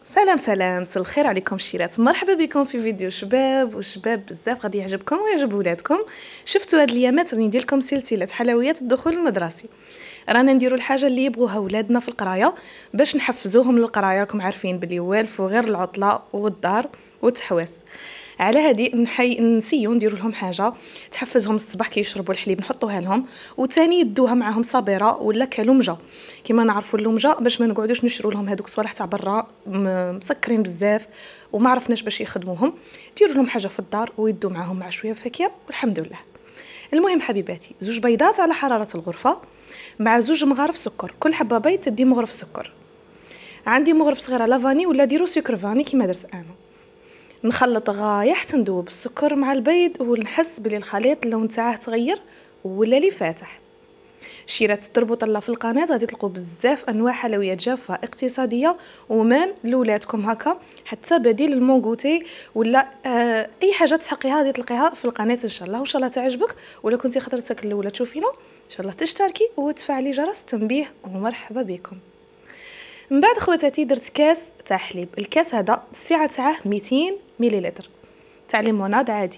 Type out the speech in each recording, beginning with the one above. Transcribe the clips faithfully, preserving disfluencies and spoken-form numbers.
سلام سلام، مساء الخير عليكم الشيرات. مرحبا بكم في فيديو شباب وشباب بزاف غادي يعجبكم ويعجب ولادكم. شفتوا هاد الايامات راني ندير لكم سلسله حلويات الدخول المدرسي. رانا نديروا الحاجه اللي يبغوها ولادنا في القرايه باش نحفزوهم للقرايه. راكم عارفين بلي والفو غير العطله والدار والتحواس. على هذه نحي نسيو نديروا لهم حاجه تحفزهم الصباح كي يشربوا الحليب نحطوها لهم، وثاني يدوها معاهم صابره ولا كلمجه كما نعرفوا اللمجه باش ما نقعدوش نشروا لهم هذوك الصوالح تاع برا مسكرين بزاف وما عرفناش باش يخدموهم. ديروا لهم حاجه في الدار ويدوا معاهم مع شويه فاكهه والحمد لله. المهم حبيباتي، زوج بيضات على حراره الغرفه مع زوج مغارف سكر، كل حبه بيض تدي مغرف سكر. عندي مغرف صغيره لافاني ولا ديروا سكر فاني كما درت انا. نخلط غايه حتى ندوب السكر مع البيض ونحس بلي الخليط اللون تاعه تغير ولا لي فاتح. شيرات تربط الله في القناه غادي تلقوا بزاف انواع حلويات جافه اقتصاديه ومام لولادكم هكا، حتى بديل المونغوتي ولا آه اي حاجه تحقيها غادي تلقيها في القناه ان شاء الله. وان شاء الله تعجبك، ولا كنتي خطرتك الاولى تشوفينا ان شاء الله تشتركي وتفعلي جرس التنبيه ومرحبا بكم. من بعد خواتاتي درت كاس تاع حليب. الكاس هذا السعه تاعه مئتين مليلتر تاع ليموناد عادي.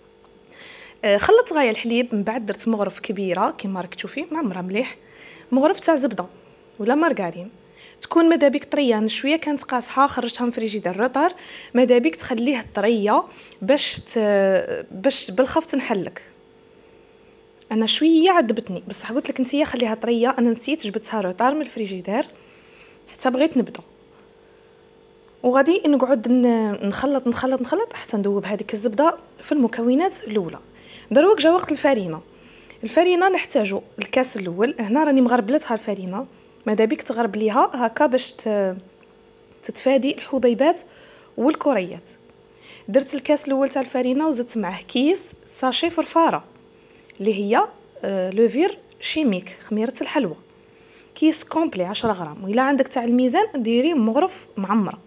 آه خلطت غايه الحليب، من بعد درت مغرف كبيره كيما راك تشوفي معمره مليح، مغرف تاع زبده ولا مارغرين، تكون مدابيك طريه شويه كانت قاصحه خرجتها من فريجيدير روطار، مدابيك تخليه طريه باش ت... باش بالخف تنحلك. انا شويه عذبتني بصح قلت لك انتيا خليها طريه، انا نسيت جبتها روطار من الفريجيدير حتى بغيت نبدا. وغادي نقعد نخلط نخلط نخلط حتى ندوب هذيك الزبده في المكونات الاولى. دروك جا وقت الفرينه. الفرينه نحتاجو الكاس الاول، هنا راني مغربلتها الفرينه، ماذا بك تغرب ليها هكا باش تتفادي الحبيبات والكريات. درت الكاس الاول تاع الفرينه وزدت معه كيس ساشي فرفاره اللي هي لوفير شيميك خميره الحلوى، كيس كومبلي عشرة غرام، وإلا عندك تاع الميزان ديري مغرف معمره.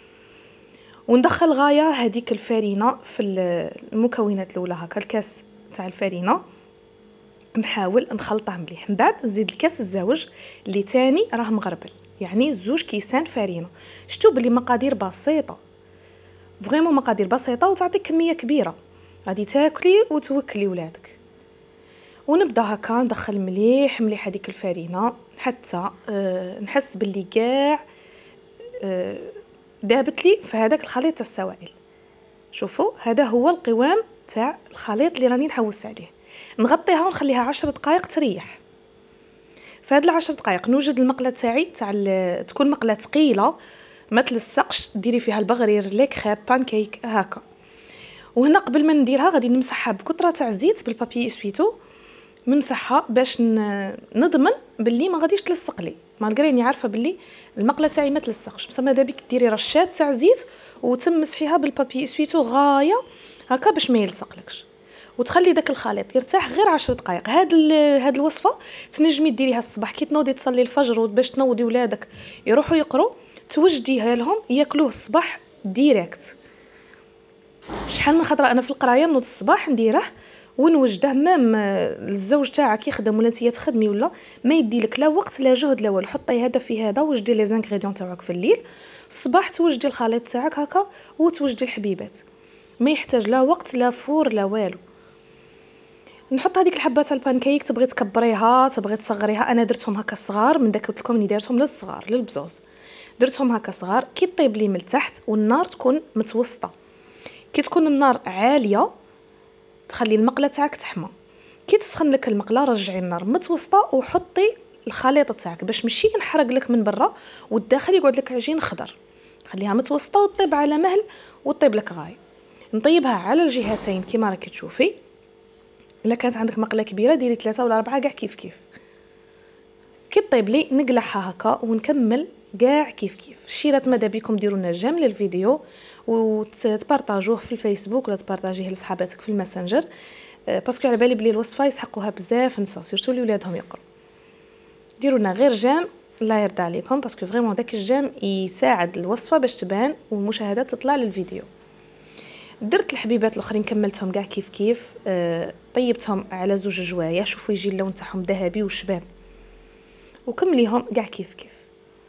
وندخل غايه هذيك الفرينه في المكونات الاولى هكا الكاس تاع الفرينه، نحاول نخلطه مليح. من بعد نزيد الكاس الزوج اللي تاني راه مغربل، يعني زوج كيسان فرينه. شتو بلي مقادير بسيطه فريمون، مقادير بسيطه وتعطيك كميه كبيره غادي تاكلي وتوكلي ولادك. ونبدا هكا ندخل مليح مليح هذيك الفرينه حتى أه نحس باللي كاع أه دابت لي في هذاك الخليط تاع السوائل. شوفوا هذا هو القوام تاع الخليط اللي راني نحوس عليه. نغطيها ونخليها عشر دقائق تريح. في هاد العشر دقائق نوجد المقله تاعي تاع تكون مقله ثقيله ما تلصقش، ديري فيها البغرير لي كريب بانكيك هكا. وهنا قبل ما نديرها غادي نمسحها بقطره تاع زيت بالبابي اسويتو، نمسحها باش نضمن باللي ما غاديش تلصق لي، مالغري عارفه باللي المقله تاعي ما تلصقش، بصح ماذا بك ديري رشات تاع زيت وتمسحيها بالبابي اسويتو غايه هكا باش ما يلصقلكش، وتخلي داك الخليط يرتاح غير عشر دقائق. هاد هاد الوصفه تنجمي ديريها الصباح كي تنوضي تصلي الفجر باش تنوضي ولادك يروحوا يقروا، توجديها لهم ياكلوه الصباح ديريكت. شحال من خطره انا في القرايه نوض الصباح نديره ونوجده، مام الزوج تاعك يخدم ولا انتي تخدمي ولا ما يدي لك لا وقت لا جهد لا والو، حطي هذا في هذا وجدي لي زانغريديون تاعك في الليل، الصباح توجدي الخليط تاعك هكا وتوجدي الحبيبات، ما يحتاج لا وقت لا فور لا والو. نحط هذيك الحبه تاع البانكيك، تبغي تكبريها تبغي تصغريها، انا درتهم هكا صغار من داك قلت لكم اني دارتهم للصغار للبزوز، درتهم هكا صغار. كي طيب لي من تحت والنار تكون متوسطه، كي تكون النار عاليه تخلي المقله تاعك تحمى، كي تسخن لك المقله رجعي النار متوسطه وحطي الخليط تاعك باش ماشي ينحرق لك من برا والداخل يقعد لك عجين خضر. خليها متوسطه وطيب على مهل وطيب لك غايه. نطيبها على الجهتين كما راكي تشوفي. الا كانت عندك مقله كبيره ديري ثلاثة ولا أربعة كاع كيف كيف. كي طيب لي نقلعها هكا ونكمل كاع كيف كيف. الشيرات ماذا بكم ديروا لنا جيم للفيديو وتبارطاجوه في الفيسبوك ولا تبارطاجيه لصحاباتك في الماسنجر، باسكو على بالي بلي الوصفه يسحقوها بزاف نساء سورتو اللي ولادهم يقروا. ديروا لنا غير جيم الله يرضى عليكم، باسكو فريمون داك الجيم يساعد الوصفه باش تبان والمشاهدات تطلع للفيديو. درت الحبيبات الاخرين كملتهم كاع كيف كيف، أه طيبتهم على زوج جوايه، شوفوا يجي اللون تاعهم ذهبي وشباب، وكمليهم كاع كيف كيف.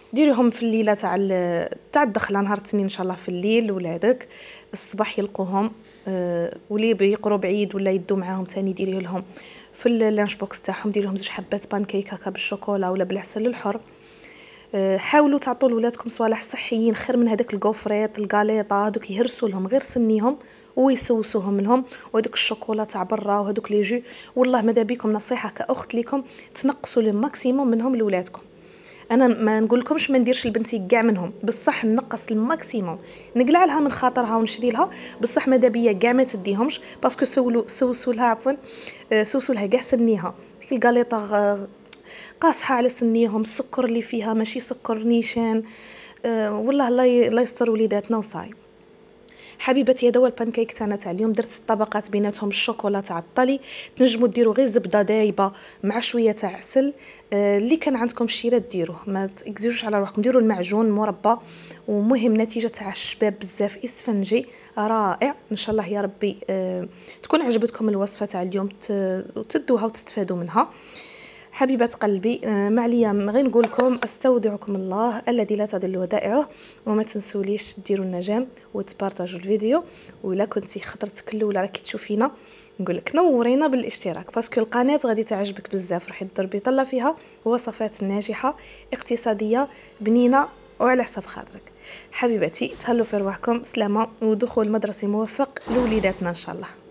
ديريهم في الليله تاع تاع الدخله نهار الاثنين ان شاء الله في الليل، ولادك الصباح يلقوهم. أه ولي بيقروا بعيد ولا يدوا معاهم تاني ديريه لهم في اللانش بوكس تاعهم، ديري لهم زوج حبات بانكيك هكا بالشوكولا ولا بالعسل الحر. أه حاولوا تعطوا لولادكم صوالح صحيين خير من هذاك الكوفريط الغاليطه هذوك، يهرسوا لهم غير سنيهم ويسوسوهم لهم، وهذوك الشوكولا تاع برا وهذوك لي جو. والله ماذا بكم نصيحه كاخت لكم تنقصوا لي ماكسيموم منهم لولادكم. انا ما نقول لكمش ما نديرش لبنتي كاع منهم، بصح نقص الماكسيموم، نقلع لها من خاطرها ونشري لها، بصح ماذا بيا كاع ما تديهمش باسكو سولوا سوسوا لها عفوا سوسوا لها كاع سنيها. ديك الغاليطه قاصحه على سنيهم، السكر اللي فيها ماشي سكر نيشان. أه والله الله يستر وليداتنا وصاي. حبيبتي هذا هو البانكيك تاعنا تاع اليوم. درت الطبقات بيناتهم الشوكولا تاع الطلي، تنجموا ديروا غير زبده دايبه مع شويه تاع عسل. آه اللي كان عندكم الشيرات ديروه، ما تاكزيوش على روحكم، ديروا المعجون مربى. ومهم نتيجه تاع الشباب بزاف اسفنجي رائع ان شاء الله يا ربي. آه تكون عجبتكم الوصفه تاع اليوم تدوها وتستفادوا منها. حبيبات قلبي ما عليا غير نقول لكم استودعكم الله الذي لا تضل ودائعه، وما تنسوليش ديروا النجام وتبارطاجوا الفيديو. ولا كنتي خطرتك الاولى راكي تشوفينا نقول لك نورينا بالاشتراك، باسكو القناه غادي تعجبك بزاف، راح تضربي طله فيها وصفات ناجحه اقتصاديه بنينه وعلى حساب خاطرك. حبيباتي تهلوا في رواحكم، سلامه ودخول مدرسي موفق لوليداتنا ان شاء الله.